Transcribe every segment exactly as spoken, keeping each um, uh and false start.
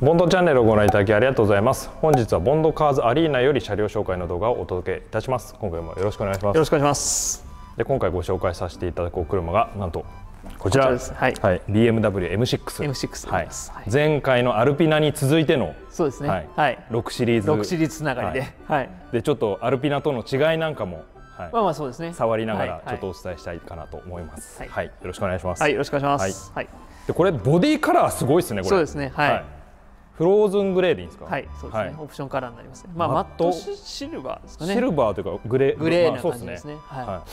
ボンドチャンネルをご覧いただきありがとうございます。本日はボンドカーズアリーナより車両紹介の動画をお届けいたします。今回もよろしくお願いします。 よろしくお願いします。 で今回ご紹介させていただくお車がなんとこちらです。はい、はい、ビーエムダブリューエムシックス。エムシックス。はい。前回のアルピナに続いてのそうですね。はい。 ろくシリーズ。 ろくシリーズつながりで。はい。 でちょっとアルピナとの違いなんかも。 はい、まあまあそうですね。 触りながらちょっとお伝えしたいかなと思います。はい、はい、よろしくお願いします。 はい、よろしくお願いします。 はい。でこれボディカラーすごいですね。これ。 そうですね。はい。 フローズングレーでいいんですか。 はい、そうですね。オプションカラーになりますね。まあマットシルバーですかね。 シルバーというかグレー。 グレーな感じですね。 はい。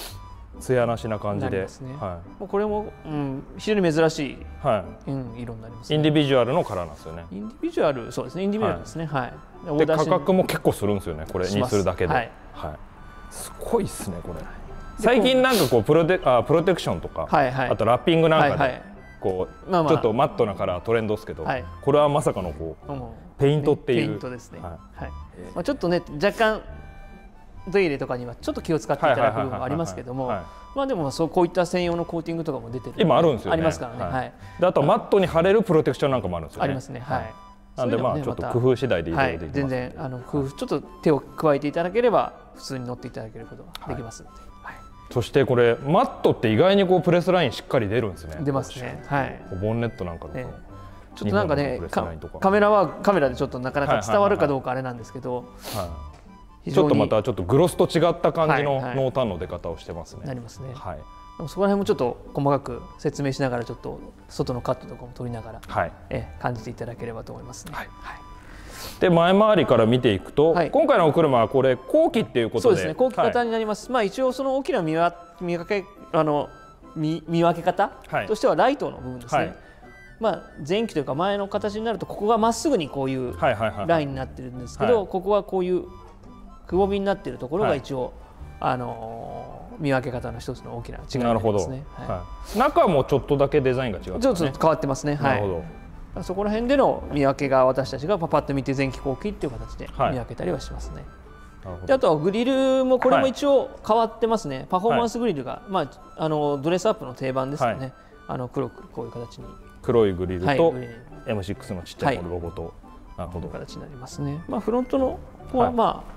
艶なしな感じで。 はい。もうこれも非常に珍しい色になります。 インディビジュアルのカラーなんですよね。 インディビジュアル、そうですね。インディビジュアルですね。はい。 で価格も結構するんですよね。これにするだけで。はい。すごいですねこれ。最近なんかこうプロテあプロテクションとか、あとラッピングなんかでこうちょっとマットなカラートレンドですけど、これはまさかのこうペイントっていう。 ペイントですね。はい。まあちょっとね若干トイレとかにはちょっと気を使っていただく部分もありますけども、まあでもそうこういった専用のコーティングとかも出てる。 今あるんですよね。 ありますからね。はい。 であとマットに貼れるプロテクションなんかもあるんですよね。 ありますね。はい。 なんでまあちょっと工夫次第でいろいろできます。 全然あの工夫ちょっと手を加えていただければ普通に乗っていただけることができますので。 そしてこれマットって意外にこうプレスラインしっかり出るんですね。 出ますね。はい。 ボンネットなんかのちょっとなんかねカメラはカメラでちょっとなかなか伝わるかどうかあれなんですけど、 ちょっとまたちょっとグロスと違った感じの濃淡の出方をしてますね。 なりますね。 はい。 でもそこら辺もちょっと細かく説明しながらちょっと外のカットとかも撮りながら、はい、え感じていただければと思いますね。はい。 で前回りから見ていくと、はい、今回のお車はこれ後期っていうことで、そうですね、 後期型になります。はい、まあ一応その大きな見分けあの 見, 見分け方としてはライトの部分ですね。はい、まあ前期というか前の形になるとここがまっすぐにこういうラインになってるんですけど、ここはこういうくぼみになっているところが一応、はい、あの見分け方の一つの大きな違いになりますね。 はい、中もちょっとだけデザインが違う、ね。 ちょっと変わってますね。はい。なるほど。そこら辺での見分けが私たちがパパッと見て前期後期っていう形で見分けたりはしますね。はい、であとはグリルもこれも一応変わってますね。はい、パフォーマンスグリルが、まあ、あのドレスアップの定番ですよね。はい、あの黒くこういう形に黒いグリルと、はい、エムシックス のちっちゃいロゴと、はい、なるほど形になりますね。まあ、フロントのここはまあ、はい、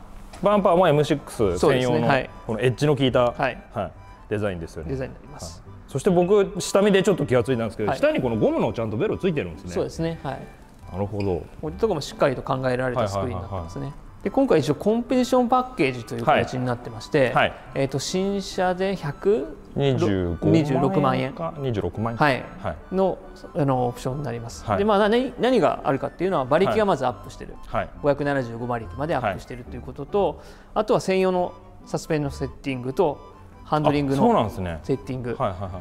バンパーも エムシックス 専用のこのエッジの効いた、はいはい、デザインですよね。 デザインになります。はい、 そして僕下見でちょっと気がついたんですけど、はい、下にこのゴムのちゃんとベロついてるんですね。 そうですね。はい。 なるほど。 こういったところもしっかりと考えられたスクリーンになってますね。で今回一応コンペティションパッケージという形になってまして、はい、えっと新車でひゃくにじゅうろくまんえんかにじゅうろくまんえんはい、はい、のあのオプションになります。はい、でまあ何何があるかっていうのは馬力がまずアップしてる。はい、ごひゃくななじゅうご馬力までアップしてるということと、はい、あとは専用のサスペンのセッティングとハンドリングのセッティング。はいはいはい。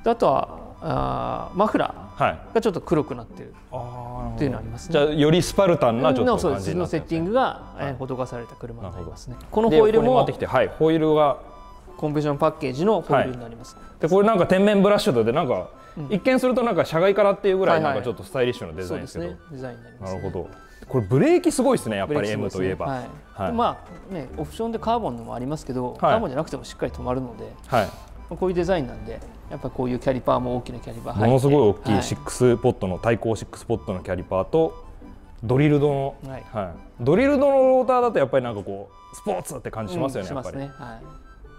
あとはあマフラーがちょっと黒くなってるっていうのがありますね。 じゃあよりスパルタンなちょっと感じのセッティングが施された車になりますね。このホイールもホイールがコンペティションパッケージのホイールになります。 でこれなんか天面ブラッシュドでなんか一見するとなんか車外からっていうぐらいなんかちょっとスタイリッシュなデザインですけど、 デザインになります。 なるほど。これブレーキすごいですねやっぱり エム といえば。 まあねオプションでカーボンのもありますけど、カーボンじゃなくてもしっかり止まるので。こういうデザインなんでやっぱりこういうキャリパーも大きなキャリパー入ってものすごい大きいシックスポットの対向シックスポットのキャリパーとドリルドの、はいはい、ドリルドのローターだとやっぱりなんかこうスポーツって感じしますよね、うん、やっぱり。ねはい、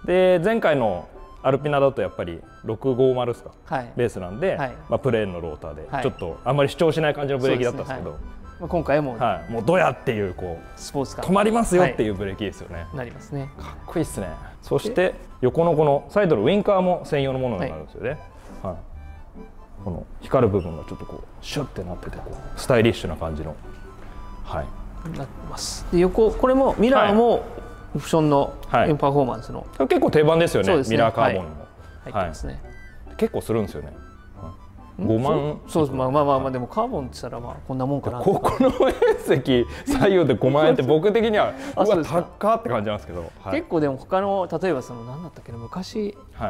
で前回のアルピナだとやっぱりろくごまるですか、はい、ベースなんで、はいまあ、プレーンのローターで、はい、ちょっかあんまり主張しない感じのブレーキだったんですけど。 今回も、 はい、もうドヤっていうこうスポーツカー止まりますよっていうブレーキですよね。はい、 なりますね。 かっこいいですね。そして横のこのサイドのウインカーも専用のものになるんですよね。はい、はい、この光る部分がちょっとこうシュッてなっててこうスタイリッシュな感じのはいなってます。で横これもミラーもオプションのパフォーマンスの、 はい、結構定番ですよね。ミラーカーボンの、はい、 入ってますね。 はい、結構するんですよね。ごまんそうまあまあまあまあでもカーボンって言ったらまあこんなもんかな。 ここの面積左右でごまんえんって僕的にはうわ高って感じなんですけど、 はい、結構でも他の例えばその何だったっけな昔、はい、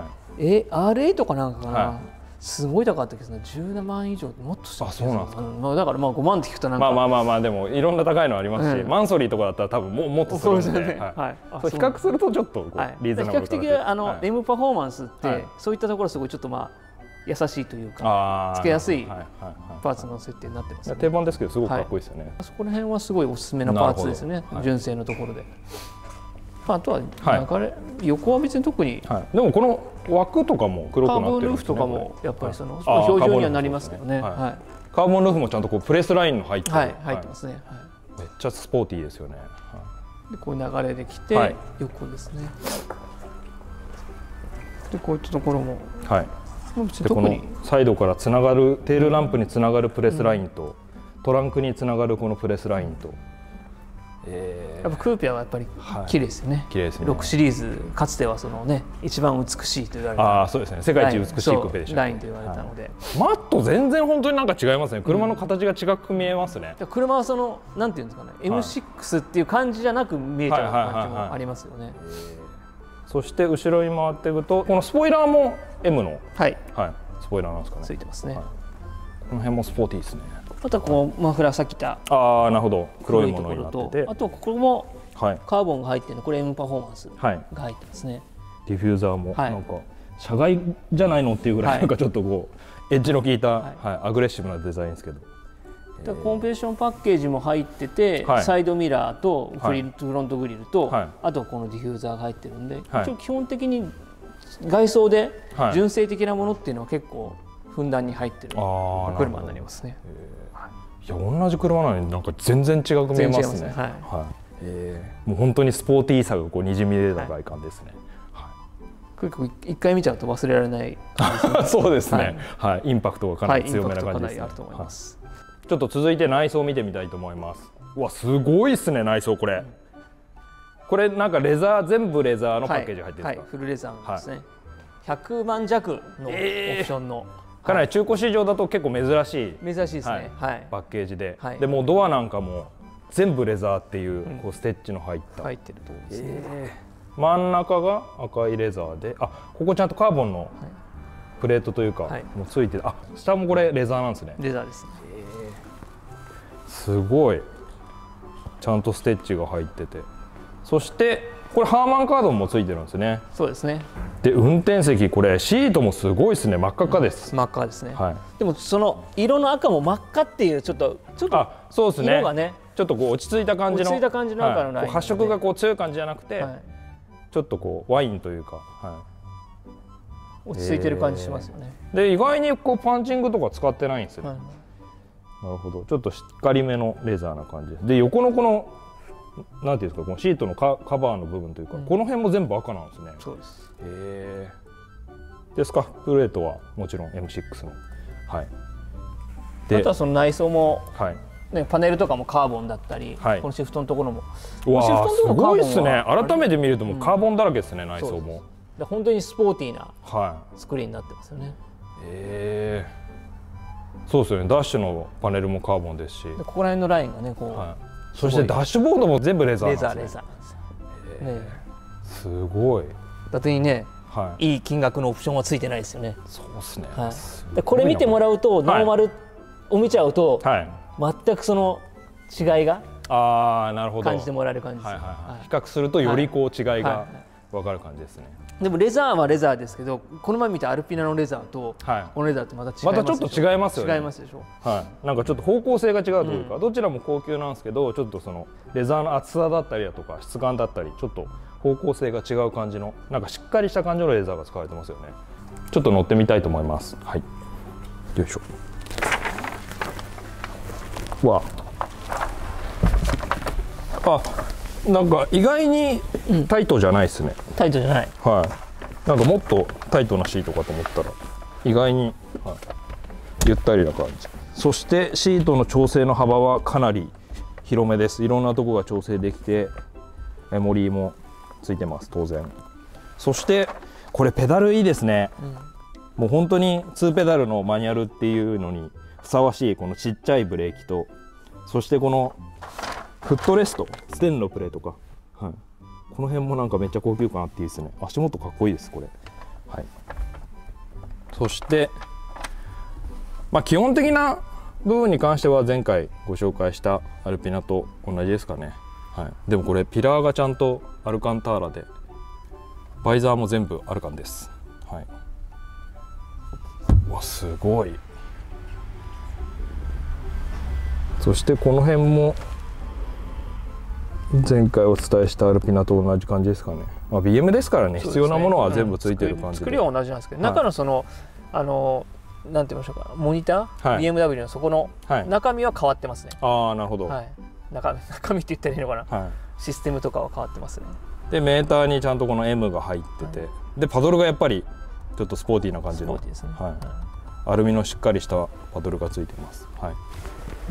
え アールエー とかなんかかな、はい、すごい高かったけどじゅうななまん以上もっとしたあそうなんですか、 まあ、だからまあごまんって聞くとなんかまあまあまあまあでもいろんな高いのありますし、うん、マンソリーとかだったら多分ももっとするんで、そうですね、はい、比較するとちょっとこう、はい、 リーズナブル比較的あの、はい、エム パフォーマンスって、はい、そういったところすごいちょっとまあ優しいというかつけやすいパーツの設定になってますね。 定番ですけどすごくかっこいいですよね。 はい、そこら辺はすごいおすすめなパーツですね、はい、純正のところで。あとは流れ、はい、横は別に特に、 はい、でもこの枠とかも黒くなってるんですね。カーボンルーフとかもやっぱりその、はい、表情にはなりますけどね。 カーボンルーフもちゃんとこうプレスラインの入ってる、 はい、入ってますね。はい、 めっちゃスポーティーですよね。 でこういう流れできて、はい、横ですね。でこういったところも、 はい、でこのサイドからつながるテールランプにつながるプレスラインと、うん、トランクにつながるこのプレスラインと、 えー、やっぱクーペはやっぱり綺麗ですよね。 はい、綺麗ですね。 ろくシリーズかつてはそのね一番美しいと言われた、 ああそうですね、世界一美しいクーペでした、ね、 ラインと言われたので、はい、 マット全然本当になんか違いますね。車の形が違く見えますね。 うん、車はそのなんていうんですかね、はい、エムシックス っていう感じじゃなく見えちゃう感じもありますよね。 そして後ろに回っていくとこのスポイラーも エム の、はいはい、スポイラーなんですかね。 ついてますね。はい、 この辺もスポーティーですね。 あとはこうマフラーさっき言ったああなるほど黒いものになってて、 あとここもカーボンが入ってるの、これ エム パフォーマンスが入ってますね。はい、 ディフューザーもなんか車外じゃないのっていうぐらいなんかちょっとこうエッジの効いた、はいはい、アグレッシブなデザインですけど。 コンペティションパッケージも入ってて、はい、サイドミラーとフリル、はい、フロントグリルと、はい、あとこのディフューザーが入ってるんで、はい、一応基本的に外装で純正的なものっていうのは結構ふんだんに入ってる車になりますね。 いや同じ車なのになんか全然違く見えますね。はいはい、えー、もう本当にスポーティーさがこうにじみ出た外観ですね。 結構一回見ちゃうと忘れられない感じですね。 そうですね。はい、はい、インパクトがかなり強めな感じですね。はい、あると思います。ちょっと続いて内装を見てみたいと思います。うわすごいですね内装これ。これなんかレザー全部レザーのパッケージが入ってるんですか。はいはい、 フルレザーですね。はい、ひゃくまん弱のオプションの。 えーかなり中古市場だと結構珍しい珍しいですね、はい、 パッケージで、はい、でもうドアなんかも全部レザーっていう、うん、こうステッチの入った入ってるところですね、えー、真ん中が赤いレザーで、あここちゃんとカーボンのプレートというか、はい、もうついてる、あ下もこれレザーなんですね。 レザーです、ね、 えー、すごいちゃんとステッチが入ってて、そしてこれハーマンカードもついてるんですね。 そうですね。 で運転席これシートもすごいですね。真っ赤っかです。 うん、真っ赤ですね。はい。でもその色の赤も真っ赤っていうちょっとちょっとそうですね。色がねちょっとこう落ち着いた感じの落ち着いた感じの赤のライン、ね、はい、 発色がこう強い感じじゃなくて、はい、ちょっとこうワインというか、はい、 落ち着いてる感じしますよね。 で意外にこうパンチングとか使ってないんですよ。はい、なるほど。ちょっとしっかりめのレザーな感じで、横のこのなんていうんですかこのシートの カ, カバーの部分というか、うん、この辺も全部赤なんですね。 そうです。 へー。でスカッププレートはもちろん エムシックス の、はい、 であとはその内装も、はいね、パネルとかもカーボンだったり、はい、このシフトのところもうわーすごいですね。改めて見るともうカーボンだらけですね、うん、内装も。 で本当にスポーティーなスクリーンになってますよね。はい、 へー。そうですよね。ダッシュのパネルもカーボンですし、 でここら辺のラインがねこう、はい、 そしてダッシュボードも全部レザーなんですね。 レザーレザーなんですよ、 ね、すごい。 だってにね、はい、いい金額のオプションはついてないですよね。 そうですね。 はい、でこれ見てもらうとノーマルを見ちゃうと、はい、全くその違いが感じてもらえる感じです。 比較するとよりこう違いが分かる感じですね。 でもレザーはレザーですけど、この前見たアルピナのレザーとこのレザーってまた違います。 またちょっと違いますよね。 違いますでしょ。 はい。なんかちょっと方向性が違うというか、うん、どちらも高級なんですけど、ちょっとそのレザーの厚さだったりだとか質感だったり、ちょっと方向性が違う感じのなんかしっかりした感じのレザーが使われてますよね。ちょっと乗ってみたいと思います。はい。よいしょ。わ。あ。なんか意外にタイトじゃないですね。 うん、タイトじゃない。 はい。なんかもっとタイトなシートかと思ったら意外に、はい、ゆったりな感じ。そしてシートの調整の幅はかなり広めです。いろんなところが調整できてメモリーもついてます当然。そしてこれペダルいいですね。うん、もう本当ににペダルのマニュアルっていうのにふさわしいこのちっちゃいブレーキと、そしてこのフットレスト、ステンのプレーとか、はい、この辺もなんかめっちゃ高級感あっていいですね。足元かっこいいですこれ。はい、そして、まあ、基本的な部分に関しては前回ご紹介したアルピナと同じですかね。はい、でもこれピラーがちゃんとアルカンターラで、バイザーも全部アルカンです。はい、 わすごい。そしてこの辺も前回お伝えしたアルピナと同じ感じですかね。まあ、ビーエム ですからね、必要なものは全部ついてる感じで、 作りは同じなんですけど、はい、中のそのあのなんて言いましょうか、モニター、はい、ビーエムダブリュー のそこの中身は変わってますね。 はい、ああなるほど、 はい、中, 中身って言ったらいいのかな、はい、システムとかは変わってますね。 でメーターにちゃんとこの エム が入ってて、はい、でパドルがやっぱりちょっとスポーティーな感じの、ですね、はい、アルミのしっかりしたパドルがついてます、はい、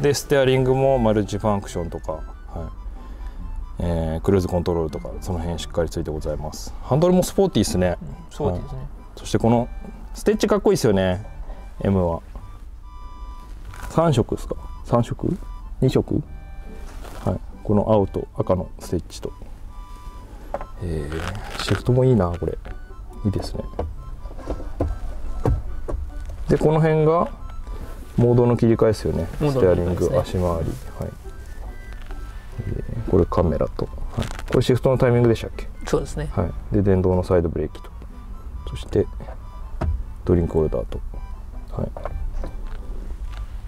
でステアリングもマルチファンクションとか、はい、えー、クルーズコントロールとかその辺しっかりついてございます。ハンドルもスポーティーですね、うん、スポーティーですね、はい、そしてこのステッチかっこいいですよね。 エム はさん色ですか、さん色に色、はい、この青と赤のステッチと、えー、シフトもいいな、これいいですね。でこの辺がモードの切り替えですよね。ステアリング、足回り、はい、えー、これカメラと、はい、これシフトのタイミングでしたっけ。 そうですね、 はい、で電動のサイドブレーキと、そしてドリンクホルダーと、はい、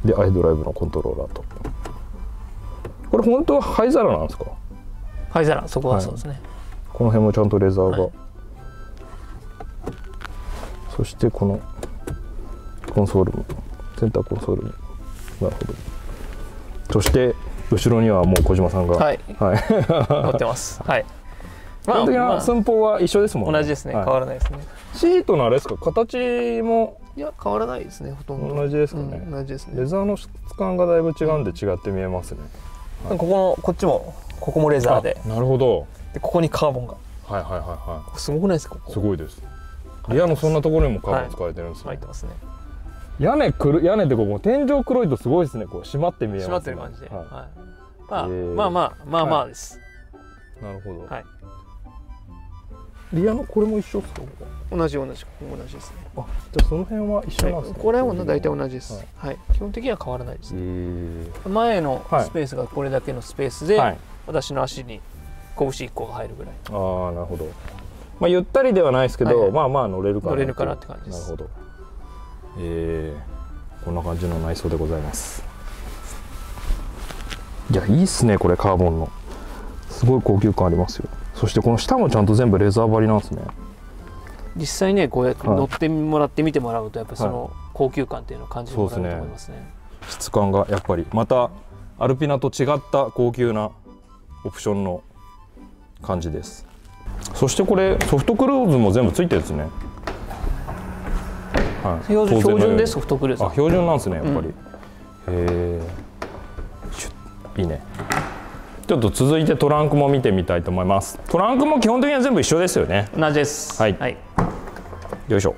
でアイドライブのコントローラーと。これ本当は灰皿なんですか。 灰皿、そこはそうですね、はい、 この辺もちゃんとレザーが、はい、そしてこのコンソールもセンターコンソールも、なるほど。そして後ろにはもう小島さんが、 はい、はい、乗ってます。はい。 基本的な寸法は一緒ですもんね。 同じですね、はい、変わらないですね。 シートのあれですか、形もいや変わらないですね、ほとんど同じですかね、 うん、同じですね。 レザーの質感がだいぶ違うんで違って見えますね、 はい、ここのこっちもここもレザーで、 なるほど。 でここにカーボンが、 はいはいはいはい、 すごくないですか。ここすごいです。リアのそんなところにもカーボン使われてるんですね。 入ってますね。 屋根くる、屋根ってこう天井黒いとすごいですね。こう閉まって見えますね。 閉まってる感じで、 はい、 まあ、えー、まあまあまあまあです、 はい、なるほど、 はい。 リアのこれも一緒ですか。 同じ同じ、ここも同じですね。 あ、じゃあその辺は一緒なんですね。 はい、これは大体同じです、はいはい、基本的には変わらないですね。えー、前のスペースがこれだけのスペースで、はい、私の足に拳いっこが入るぐらい。 ああ、なるほど。まあゆったりではないですけど、はいはい、まあまあ乗れるかな。 乗れるかなって感じです。 なるほど。えー、こんな感じの内装でございます。いや、いいっすね、これカーボンの。すごい高級感ありますよ。そしてこの下もちゃんと全部レザー張りなんですね。 実際ね、こうやって乗ってもらって見てもらうと、やっぱりその高級感っていうのを感じてもらえると思いますね。 はい、質感がやっぱりまたアルピナと違った高級なオプションの感じです。そしてこれソフトクルーズも全部ついてるんですね。 はい、標準でソフトクルーズ。 あ、標準なんですね、やっぱり。うん、へえ、いいね。ちょっと続いてトランクも見てみたいと思います。トランクも基本的には全部一緒ですよね。 同じです。 はい。はい、よいしょ。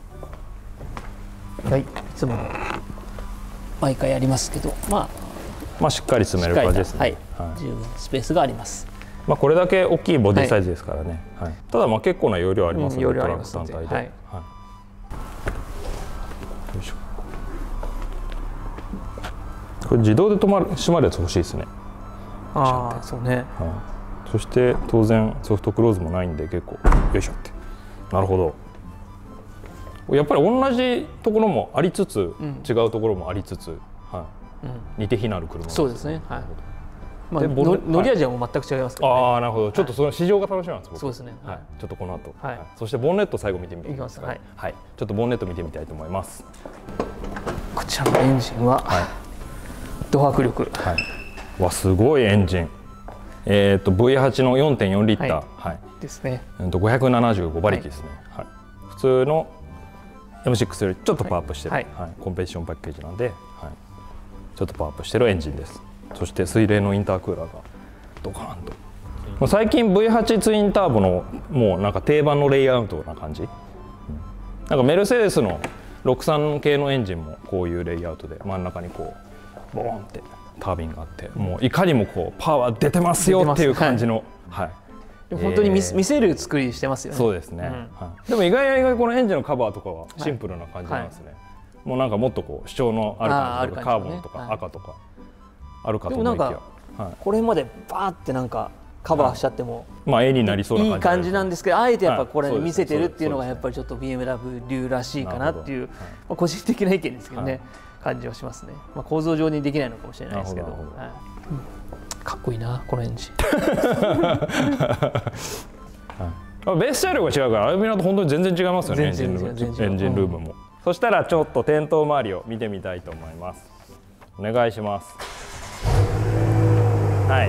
はい。いつも毎回やりますけど、まあまあしっかり詰める感じですね。 はい。はい、十分スペースがあります。 まあこれだけ大きいボディサイズですからね。はい。はい、ただまあ結構な容量ありますので、うん、トランク単体で。はい。はい、よいしょ。これ自動で止まる閉まるやつ欲しいですね。 ああ、そうね。はい、 そして当然ソフトクローズもないんで結構よいしょって。なるほど。やっぱり同じところもありつつ、うん、違うところもありつつ、はい、うん、似て非なる車、ね。 そうですね。はい。まあ乗り味はもう全く違いますからね。 ああ、なるほど。ちょっとその市場が楽しみなんです。僕。 そうですね。 はい。ちょっとこの後。 はい。 そしてボンネット最後見てみていきますか。はい。 はい。ちょっとボンネット見てみたいと思います。 こちらのエンジンは、はい、ド迫力。 はい。わ、すごいエンジン。えっと ブイはち の よんてんよん リッター、はい、 はい、ですね。 うんとごひゃくななじゅうごばりきですね。はい。普通の エムシックス よりちょっとパワーアップしてる、はいはい、コンペティションパッケージなんで、はい、ちょっとパワーアップしてるエンジンです。そして水冷のインタークーラーがドカーンと。もう最近 ブイはち ツインターボのもうなんか定番のレイアウトな感じ。うん、なんかメルセデスのろくじゅうさん系のエンジンもこういうレイアウトで真ん中にこうボーンってタービンがあって、もういかにもこうパワー出てますよっていう感じの、はい、 でも本当に 見,、えー、見せる作りしてますよね。 そうですね。うん、はい、でも意外や意外このエンジンのカバーとかはシンプルな感じなんですね。はいはい、もうなんかもっとこう主張のある感じとか、カーボンとか赤とかあるかと思いきや、 でもなんか、はい、これまでバーってなんかカバーしちゃっても、 まあ絵になりそうな感じ、 いい感じなんですけど、あえてやっぱこれ見せてるっていうのがやっぱりちょっと ビーエムダブリュー らしいかなっていう、まあ個人的な意見ですけどね、感じはしますね。まあ構造上にできないのかもしれないですけど、かっこいいなこのエンジン。 ベース車両が違うからアルミナと本当に全然違いますよね、エンジンルームも。そしたらちょっと点灯周りを見てみたいと思います。お願いします。はい。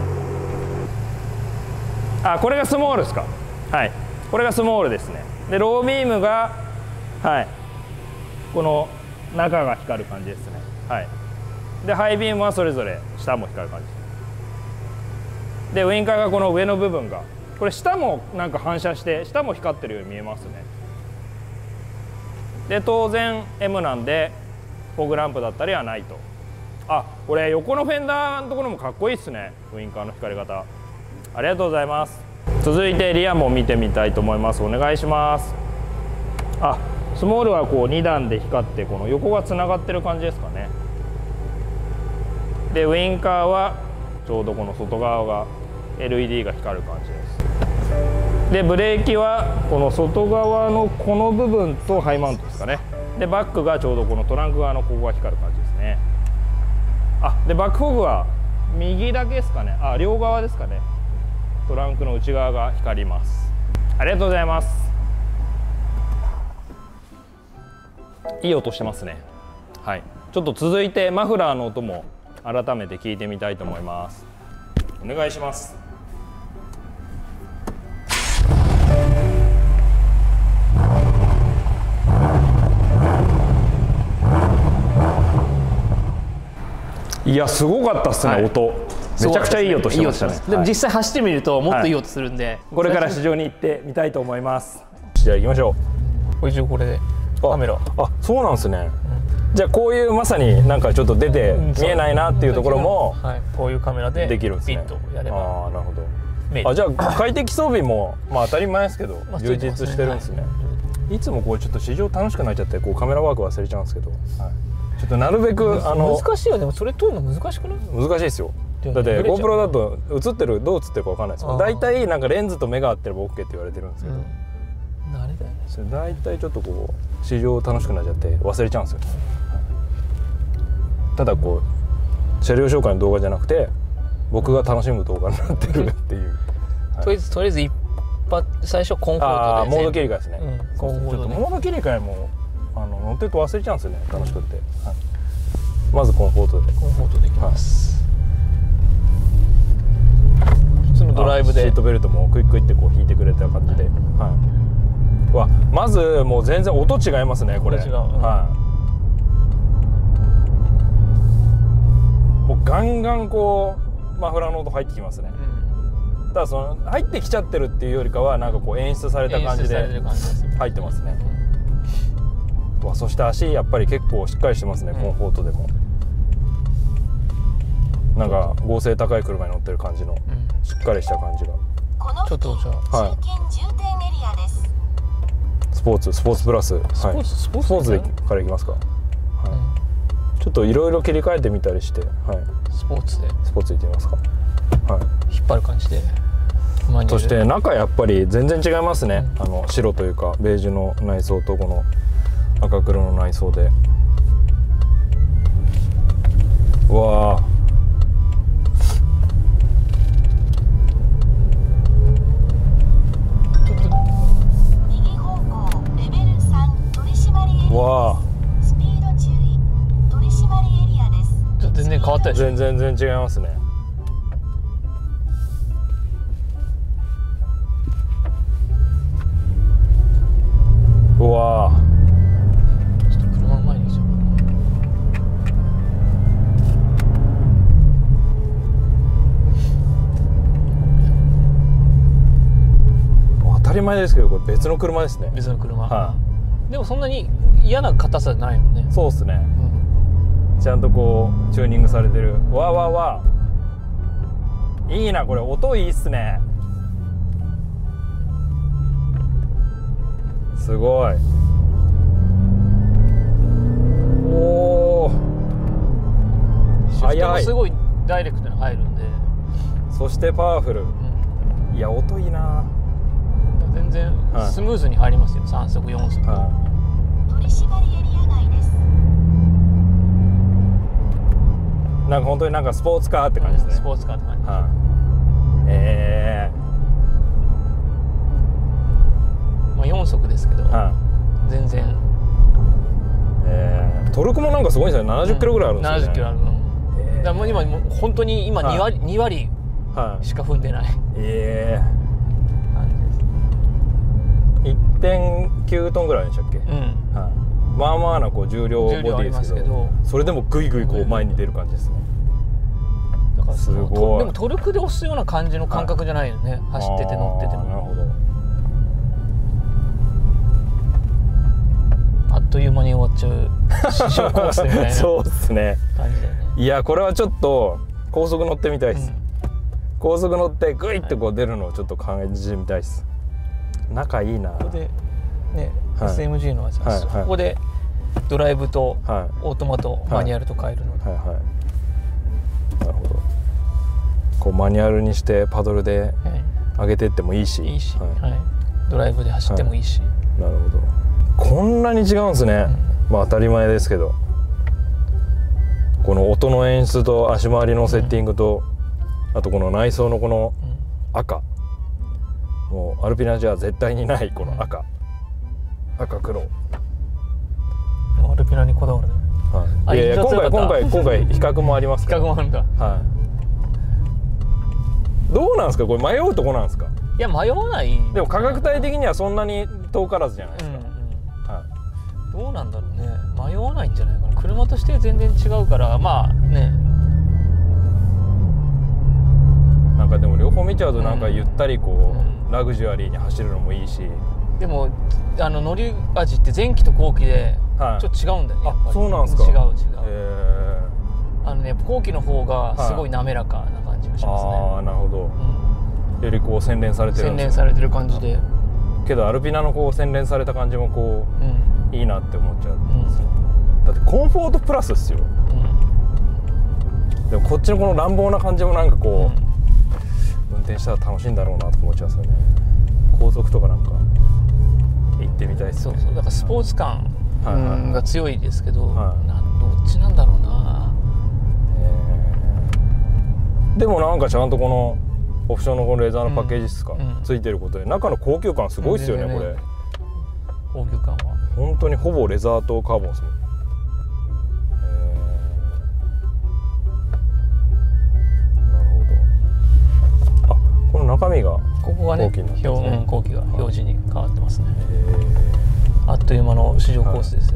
あ、これがスモールですか。はい。これがスモールですね。でロービームが、はい、この中が光る感じですね。はい。でハイビームはそれぞれ下も光る感じ。でウインカーがこの上の部分が、これ下もなんか反射して下も光ってるように見えますね。で当然 エム なんでフォグランプだったりはないと。あ、これ横のフェンダーのところもかっこいいっすね、ウインカーの光り方。ありがとうございます。続いてリアも見てみたいと思います。お願いします。あ、スモールはこうに段で光ってこの横がつながってる感じですかね。でウインカーはちょうどこの外側が エルイーディー が光る感じです。でブレーキはこの外側のこの部分とハイマウントですかね。でバックがちょうどこのトランク側のここが光る感じですね。あ、でバックフォグは右だけですかね。あ、両側ですかね。トランクの内側が光ります。ありがとうございます。いい音してますね。はい、ちょっと続いてマフラーの音も改めて聞いてみたいと思います。お願いします。いやすごかったっすね、はい、音めちゃくちゃいい音してましたね。 でも実際走ってみるともっといい音するんで、はい、 これから市場に行ってみたいと思います。じゃあ行きましょう。一応これでカメラ、 あ、そうなんですね、うん、じゃあこういうまさになんかちょっと出て見えないなっていうところも、 はい、こういうカメラでできるんですね。 ピッとやれば。 ああ、なるほど。あ、じゃあ快適装備もまあ当たり前ですけど充実してるんですね。いつもこうちょっと市場楽しくなっちゃってこうカメラワーク忘れちゃうんですけど、はい、ちょっとなるべくあの難しいよ。でもそれ撮るの難しくない？ 難しいですよ。だって GoPro だと映ってるどう映ってるか分かんないですよ。大体なんかレンズと目が合ってれば OK って言われてるんですけど、うん、 慣れだよね。 それ大体ちょっとこう市場楽しくなっちゃって忘れちゃうんですよね。ただこう車両紹介の動画じゃなくて僕が楽しむ動画になってるっていう、 はい、とりあえずとりあえず一発最初コンフォートでモード切り替えですね、 うん、コンフォートでモード切り替えもあの乗ってると忘れちゃうんですよね、楽しくって、はい、まずコンフォートでコンフォートでいきます、はい、普通のドライブでシートベルトもクイックイってこう引いてくれた感じで、はい、わまずもう全然音違いますねこれ。 音違う、うん、 はい、もうガンガンこうマフラーの音入ってきますね、うん、ただその入ってきちゃってるっていうよりかはなんかこう演出された感じで入ってますね。わ、そして足やっぱり結構しっかりしてますね、うん、コンフォートでもなんか合成高い車に乗ってる感じの、うん、しっかりした感じが。 ちょっとじゃあ、はい、 スポーツスポーツプラス、はい、スポーツスポーツでからいきますか、はい、うん、ちょっといろいろ切り替えてみたりして、はい、 スポーツでスポーツいってみますか、はい、 引っ張る感じで。 そして中やっぱり全然違いますね、うん、あの白というかベージュの内装とこの赤黒の内装で、うわーわあ全然変わったでしょ。 全然全然違いますね。うわあちょっと車の前にしよう。当たり前ですけどこれ別の車ですね。 別の車、 はい、 でもそんなに嫌な硬さじゃないもんね。 そうっすね、うん、ちゃんとこうチューニングされてる。わーわーわーいいな、これ音いいっすね。すごい。おお速い。すごいダイレクトに入るんで。 そしてパワフル、うん、 いや音いいな。 全然スムーズに入りますよ、さん速よん速。取締りエリア内です。 なんか本当になんかスポーツカーって感じですね、 うん、スポーツカーって感じ、はえーまあ、よん速ですけど、は全然、 えー、トルクもなんかすごいですね。ななじゅっキロぐらいあるんですよね、うん、 ななじゅっキロあるの、えー、だからもう今もう本当に今に割、はい、に割しか踏んでない、はい、ええーいってんきゅうトンぐらいでしたっけ、うん、はい、まあまあなこう重量ボディですけど、それでもグイグイこう前に出る感じですね。 だからすごい。でもトルクで押すような感じの感覚じゃないよね、はい、走ってて乗ってても。なるほど。あっという間に終わっちゃう試乗コースみたいなそうですね、 感じだよね。 いやこれはちょっと高速乗ってみたいです、うん、高速乗ってグイってこう出るのをちょっと感じてみたいです。仲いいな。 ここでね、はい、エスエムジー のやつ、はいはい、ここでドライブとオートマとマニュアルと変えるので、はいはいはい、 なるほど。こうマニュアルにしてパドルで上げていってもいいし、 いいし、はいはい、ドライブで走ってもいいし、はい、 なるほど。こんなに違うんですね、うん、まあ当たり前ですけど、この音の演出と足回りのセッティングと、うん、あとこの内装のこの赤、うん、もうアルピナじゃ絶対にないこの赤、うん、赤黒。 アルピナにこだわるね。 はい、いやいや今回今回今回比較もありますから。 比較もあるんだ。はい。 どうなんですかこれ、迷うとこなんですか。 いや迷わない。 でも価格帯的にはそんなに遠からずじゃないですか。うんうん、 はい。どうなんだろうね。迷わないんじゃないかな。車として全然違うからまあね。 なんかでも両方見ちゃうとなんかゆったりこう、うん、ラグジュアリーに走るのもいいし。 でもあの乗り味って前期と後期でちょっと違うんだよね。 はい、あ、そうなんですか。 違う違う。あのね後期の方がすごい滑らかな感じがしますね。 ああなるほど。うん、よりこう洗練されてるんですね。洗練されてる感じで。 けどアルピナのこう洗練された感じもこう、うん、いいなって思っちゃうんですよ。うん、だってコンフォートプラスですよ。うん、でもこっちのこの乱暴な感じもなんかこう、うん、運転したら楽しいんだろうなと思っちゃうんですよね。高速とかなんか行ってみたいですね。 そうそう、だからスポーツ感が強いですけど、はい、なんどっちなんだろうな。 えー、でもなんかちゃんとこのオプションのこのレザーのパッケージですか、うんうん、ついてることで中の高級感すごいですよね、うん、これ。 高級感は本当にほぼレザーとカーボンですもん。この中身がここがね、後期が表示に変わってますね。あっという間の試乗コースです。はい、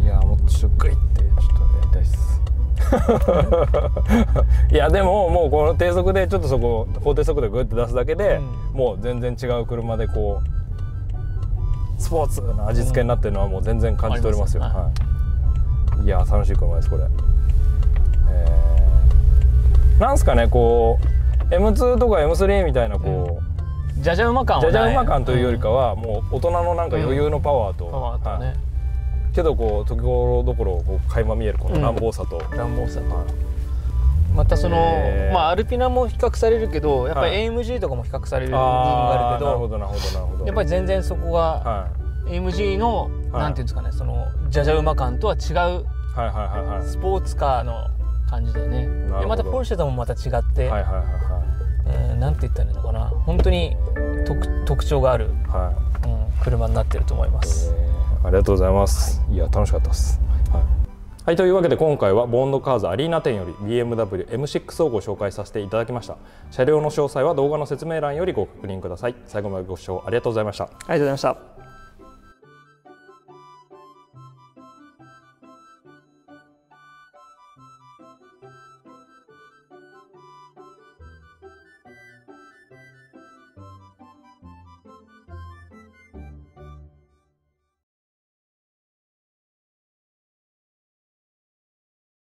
いやもっとちょっとグイってちょっとやりたいっす。いやでももうこの低速でちょっとそこ法定速度グイって出すだけで、うん、もう全然違う車でこうスポーツな味付けになってるのはもう全然感じ取れますよ。うん、はい、いや楽しい車ですこれ。えー、なんすかねこう。エムツー とか エムスリー みたいなこう、うん、じゃじゃ馬感はじゃじゃ馬感というよりかは、うん、もう大人のなんか余裕のパワーと、うん、パワーとね、はい、けどこう時頃どころこう垣間見えるこの乱暴さと、 うん、乱暴さと、はい、またその、えー、まあアルピナも比較されるけどやっぱり エーエムジー とかも比較される部分があるけど、 なるほどなるほどなるほど、 やっぱり全然そこが、はい、エーエムジー の、はい、なんていうんですかねそのじゃじゃ馬感とは違うスポーツカーの感じだよね。でまたポルシェともまた違ってなんて言ったらいいのかな、本当に 特, 特徴がある、はいうん、車になってると思います。 ありがとうございます。はい、いや楽しかったです。はい、はい、というわけで今回はボンドカーズアリーナ店より ビーエムダブリューエムシックス をご紹介させていただきました。車両の詳細は動画の説明欄よりご確認ください。最後までご視聴ありがとうございました。ありがとうございました。